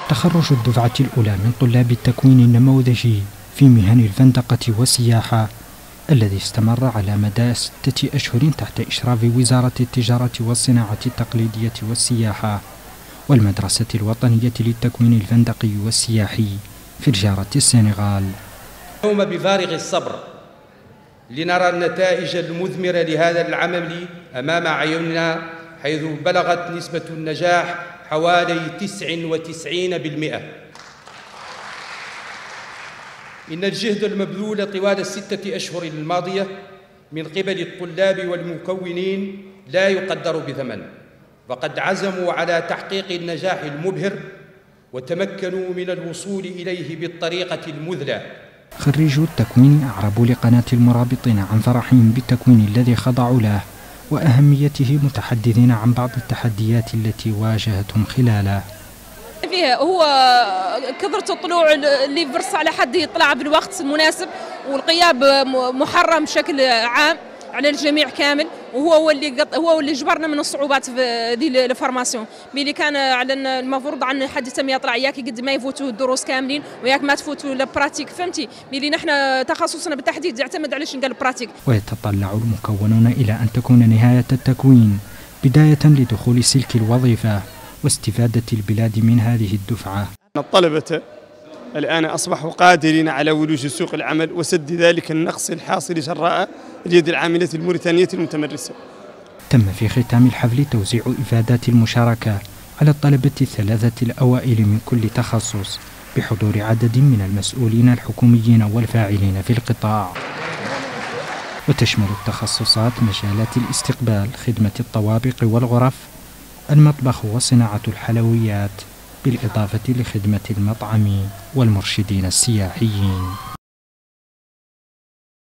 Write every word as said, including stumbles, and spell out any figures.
تخرج الدفعة الأولى من طلاب التكوين النموذجي في مهن الفندقة والسياحة الذي استمر على مدى ستة أشهر تحت إشراف وزارة التجارة والصناعة التقليدية والسياحة والمدرسة الوطنية للتكوين الفندقي والسياحي في الجارة السنغال. اليوم بفارغ الصبر لنرى النتائج المثمرة لهذا العمل أمام عيوننا، حيث بلغت نسبة النجاح حوالي تسعة وتسعين بالمئة. إن الجهد المبذول طوال الستة أشهر الماضية من قبل الطلاب والمكونين لا يقدر بثمن، فقد عزموا على تحقيق النجاح المبهر وتمكنوا من الوصول إليه بالطريقة المثلى. خريجو التكوين أعربوا لقناة المرابطين عن فرحهم بالتكوين الذي خضعوا له وأهميته، متحدثين عن بعض التحديات التي واجهتهم خلاله. فيه هو كثرة الطلوع اللي فرص على حد يطلع بالوقت المناسب، والغياب محرم بشكل عام على الجميع كامل، وهو هو اللي هو اللي جبرنا من الصعوبات في هذه الفورماسيون. اللي كان على المفروض عن حد تم يطلع ياك قد ما يفوتوا الدروس كاملين وياك ما تفوتوا البراتيك، فهمتي؟ اللي نحن تخصصنا بالتحديد يعتمد على شنو قال البراتيك. ويتطلع المكونون إلى أن تكون نهاية التكوين بداية لدخول سلك الوظيفة واستفادة البلاد من هذه الدفعة. الطلبة الآن أصبحوا قادرين على ولوج سوق العمل وسد ذلك النقص الحاصل جراء اليد العاملة الموريتانية المتمرسة. تم في ختام الحفل توزيع إفادات المشاركة على الطلبة الثلاثة الأوائل من كل تخصص بحضور عدد من المسؤولين الحكوميين والفاعلين في القطاع. وتشمل التخصصات مجالات الاستقبال، خدمة الطوابق والغرف، المطبخ وصناعة الحلويات، بالإضافة لخدمة المطعم والمرشدين السياحيين.